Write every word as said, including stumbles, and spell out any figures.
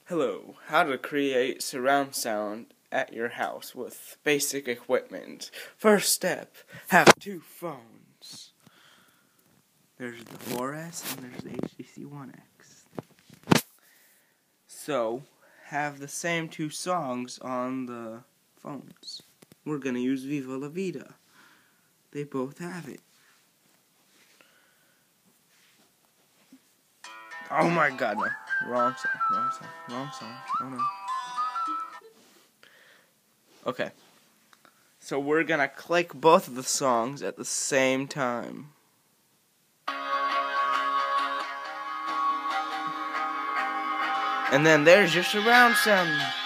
Hello, how to create surround sound at your house with basic equipment. First step, have two phones. There's the four S and there's the H T C One X. So, have the same two songs on the phones. We're gonna use Viva La Vida. They both have it. Oh my god, no. Wrong song, wrong song, wrong song. Oh no. Okay. So we're gonna click both of the songs at the same time. And then there's your surround sound.